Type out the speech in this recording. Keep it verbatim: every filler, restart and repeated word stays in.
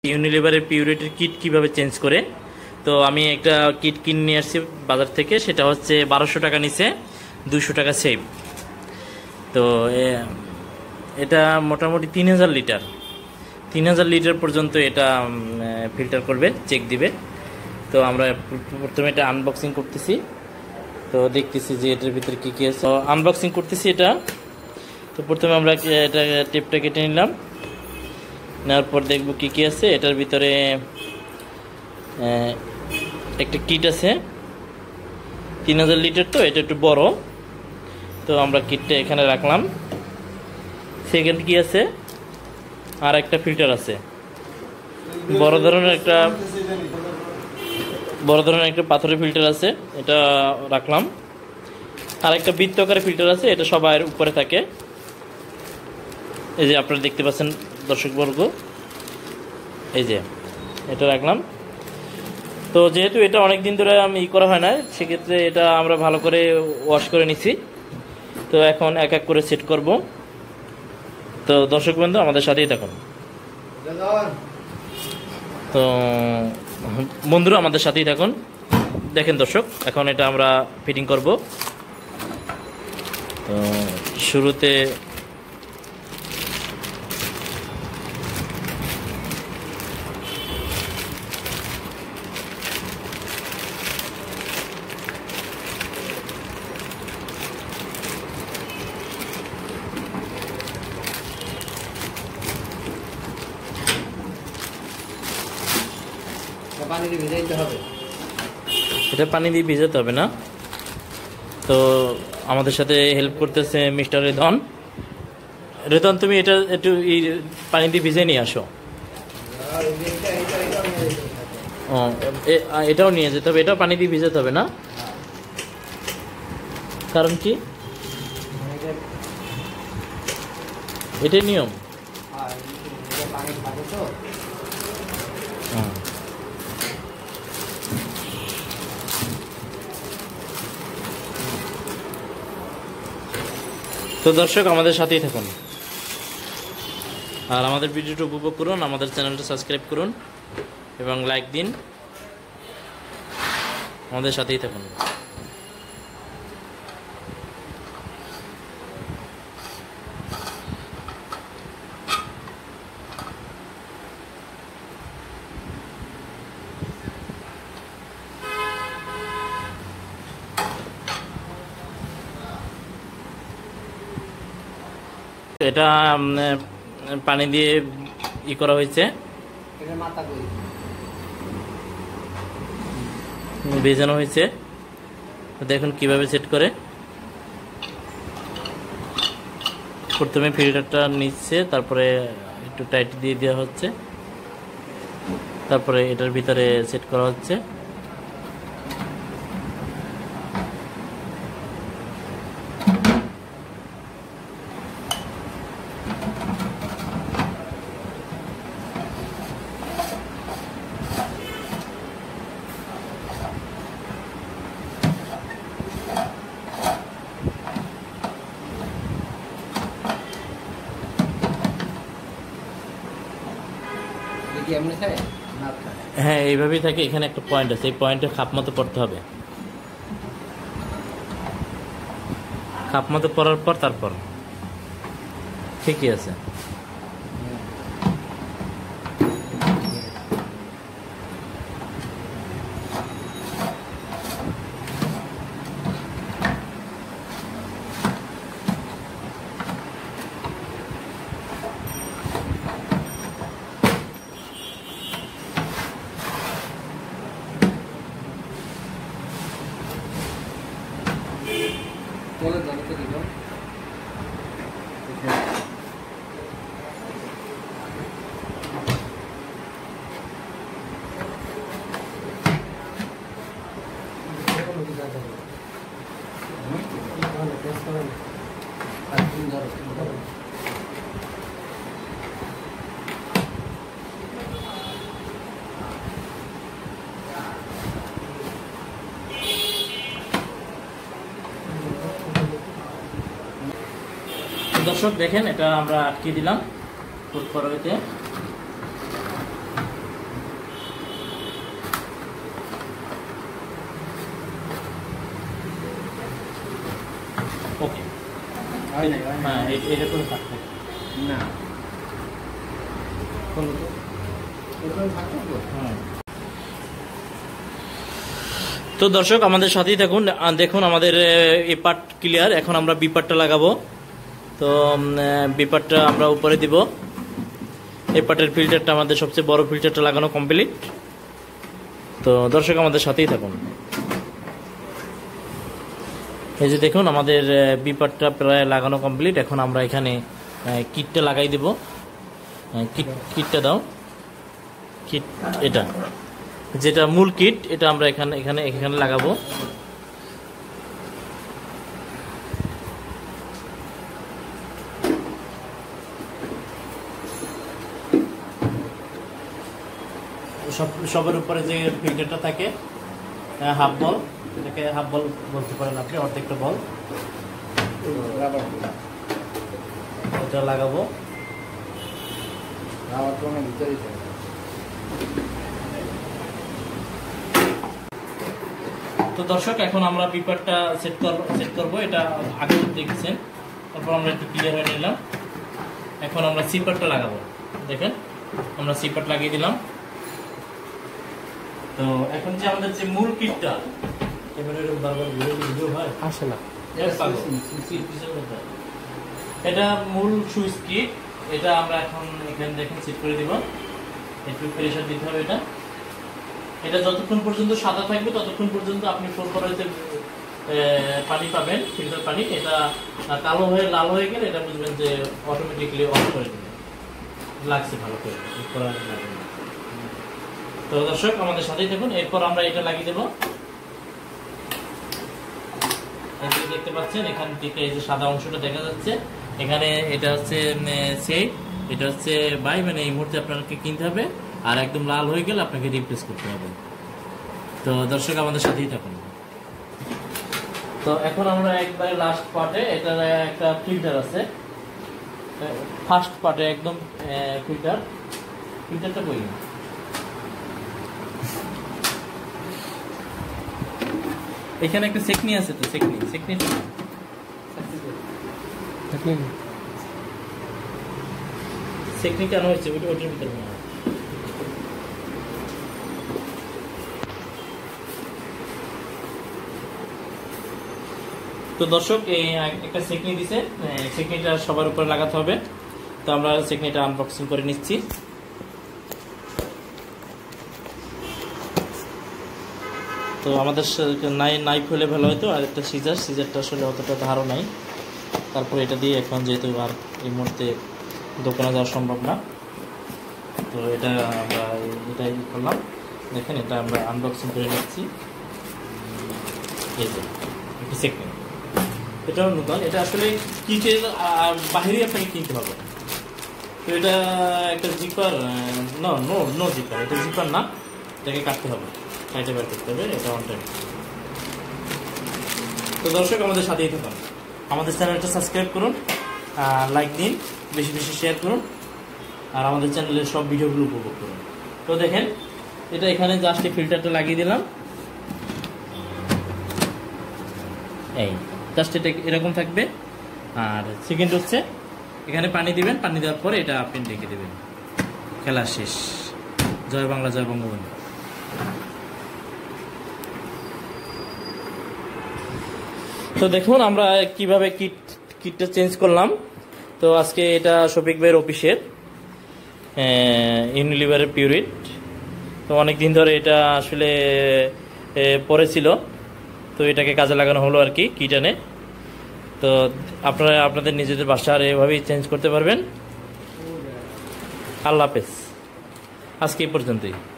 ইউনিলিভারের purity kit কিভাবে change করে। তো আমি একটা কিট কিনে নিয়ে আসছি বাজার থেকে, সেটা হচ্ছে বারোশো টাকা নিচে, দুইশো টাকা সেভ। তো এটা মোটামুটি তিন হাজার লিটার তিন হাজার লিটার পর্যন্ত এটা ফিল্টার করবে, চেক দিবে। তো আমরা প্রথমে এটা আনবক্সিং করতেছি, তো দেখতেছি যে এটার ভিতরে কী কী আছে। তো আনবক্সিং করতেছি এটা। তো প্রথমে আমরা এটা টেপটা কেটে নিলাম, নেওয়ার পর দেখব কী কী আছে এটার ভিতরে। একটা কিট আছে তিন হাজার লিটার, তো এটা একটু বড়, তো আমরা কিটটা এখানে রাখলাম। সেকেন্ড কি আছে, আর একটা ফিল্টার আছে, বড় ধরনের একটা বড় ধরনের একটা পাথরের ফিল্টার আছে, এটা রাখলাম। আর একটা বৃত্তাকার ফিল্টার আছে, এটা সবার উপরে থাকে, এই যে আপনারা দেখতে পাচ্ছেন দর্শকবর্গ, এই যে এটা রাখলাম। তো যেহেতু এটা অনেক দিন ধরে আমি ই করা হয় না, সেক্ষেত্রে এটা আমরা ভালো করে ওয়াশ করে নিছি। তো এখন এক এক করে সেট করব। তো দর্শক বন্ধু আমাদের সাথেই থাকুন। তো বন্ধুরা আমাদের সাথেই থাকুন। দেখেন দর্শক, এখন এটা আমরা ফিটিং করব। তো শুরুতে পানি দিয়ে ভিজাইতে হবে, এটা পানি দিয়ে ভিজাতে হবে না। তো আমাদের সাথে হেল্প করতেছে মিস্টার রেদন। রেদন, তুমি এটা একটু পানি দিয়ে ভিজে নিয়ে আসো। ও, এটাও নিয়ে যেতে হবে, এটাও পানি দিয়ে ভিজাতে হবে না? কারণ কি? এটাই নিয়ম। তো দর্শক আমাদের সাথেই থাকুন, আর আমাদের ভিডিওটা উপভোগ করুন, আমাদের চ্যানেলটা সাবস্ক্রাইব করুন এবং লাইক দিন। আমাদের সাথেই থাকুন। এটা পানি দিয়ে ই করা হয়েছে, ভেজানো হয়েছে। দেখুন কিভাবে সেট করে। প্রথমে ফিল্টারটা নিচ্ছে, তারপরে একটু টাইট দিয়ে দেওয়া হচ্ছে, তারপরে এটার ভিতরে সেট করা হচ্ছে। হ্যাঁ, এইভাবেই থাকে। এখানে একটা পয়েন্ট আছে, এই পয়েন্টে খাপ মতো পড়তে হবে। খাপ মতো পড়ার পর তারপর ঠিকই আছে। দর্শক দেখেন, এটা আমরা আটকে দিলাম ফুড ফরওয়েতে। হ্যাঁ এটা কোনো থাকবে না। তো দর্শক আমাদের সাথেই থাকুন, দেখুন আমাদের এই পার্ট ক্লিয়ার। এখন আমরা বি পার্টটা লাগাবো। তো বি পার্টটা আমরা উপরে দিব। এই পার্টের ফিল্টারটা আমাদের সবচেয়ে বড় ফিল্টারটা লাগানো কমপ্লিট। তো দর্শক আমাদের সাথেই থাকুন। এই যে দেখুন আমাদের বি পার্টটা প্রায় লাগানো কমপ্লিট। এখন আমরা এখানে কিটটা লাগাই দেব। কিট কিটটা দাও, কিট এটা যেটা মূল কিট, এটা আমরা এখানে এখানে এখানে লাগাবো। সব সবার উপরে যে ফিল্টারটা থাকে হাফ বল, এটাকে হাফ বল বলতে পারেন আপনি, অর্ধেকটা বল এটা লাগাবো। তো দর্শক এখন আমরা পেপারটা সেট করব সেট করব এটা আগে দেখেছেন, তারপর আমরা একটু ক্লিয়ার হয়ে নিলাম। এখন আমরা সিপারটা লাগাবো। দেখেন আমরা সিপার লাগিয়ে দিলাম। তো এখন যে আমাদের যে মূল কিটটা ক্যামেরার বারবার ভিডিও হয় আসে না, এটা মূল সুইচ কিট। এটা আমরা এখন এখানে দেখেন সেট করে দিব। একটু প্রেসার দিতে হবে। এটা এটা যতক্ষণ পর্যন্ত সাদা থাকবে ততক্ষণ পর্যন্ত আপনি ফোর করাইতে পানি পাবেন, ফিল্টার পানি। এটা কালো হয়ে লাল হয়ে গেলে এটা বুঝবেন যে অটোমেটিকলি অফ করে দেবে, লাগছে ভালো করে করার লাগে না। তো দর্শক আমাদের সাথেই দেখুন। এরপর আমরা এটা লাগিয়ে দেবো। দেখতে পাচ্ছেন এখান থেকে এই যে সাদা অংশটা দেখা যাচ্ছে, এখানে এটা হচ্ছে সেফ, এটা হচ্ছে বাই, মানে এই মুহূর্তে আপনাকে কিনতে হবে। আর একদম লাল হয়ে গেলে আপনাকে রিপ্লেস করতে হবে। তো দর্শক আমাদের সাথেই থাকুন। তো এখন আমরা একবারে লাস্ট পার্টে, এটা একটা ফিল্টার আছে ফার্স্ট পার্টে একদম ফিল্টার ফিল্টারটা কই এখানে একটা সেকনি আছে। তো সেকনি সেকনি সেকনি কেন হয়েছে ওটা ওটার ভিতরে না। তো দর্শক এই একটা সেকনি দিছে, সেকনিটা সবার উপরে লাগাতে হবে। তো আমরা সেকনিটা আনবক্সিং করে নিচ্ছি। তো আমাদের নাই নাইফ হলে ভালো হতো, আর একটা সিজার সিজারটা আসলে অতটা ধারও নাই। তারপর এটা দিয়ে এখন যেহেতু আর এই মুহূর্তে দোকানে যাওয়া সম্ভব না, তো এটা আমরা এটাই করলাম। দেখেন এটা আমরা আনবক্সিং করে নিচ্ছি। এই যে একটা সেকনি, এটাও নতুন। এটা আসলে কিটের বাহিরে আপনাকে কিনতে হবে। তো এটা একটা zipper, no no no zipper, এটা জিপার না, এটাকে কাটতে হবে, কাটে বের করতে হবে। এটা অন টাইম। তো দর্শক আমাদের সাথেই থাকুন, আমাদের চ্যানেলটা সাবস্ক্রাইব করুন, লাইক দিন, বেশি বেশি শেয়ার করুন, আর আমাদের চ্যানেলের সব ভিডিওগুলো উপভোগ করুন। তো দেখেন এটা এখানে জাস্ট এই ফিল্টারটা লাগিয়ে দিলাম। এই জাস্ট এটা এরকম থাকবে। আর সেকেন্ড হচ্ছে এখানে পানি দিবেন, পানি দেওয়ার পরে এটা আপনি ঢেকে দেবেন। খেলা শেষ। জয় বাংলা, জয় বঙ্গবন্ধু। তো দেখুন আমরা কিভাবে কিট কিটটা চেঞ্জ করলাম। তো আজকে এটা শফিক ভাইয়ের অফিসের ইউনিলিভারের পিউরিট। তো অনেক দিন ধরে এটা আসলে পড়েছিল, তো এটাকে কাজে লাগানো হলো আর কি কিট এনে। তো আপনারা আপনাদের নিজেদের বাসার এভাবেই চেঞ্জ করতে পারবেন। আল্লাহ হাফেজ, আজকে এই পর্যন্তই।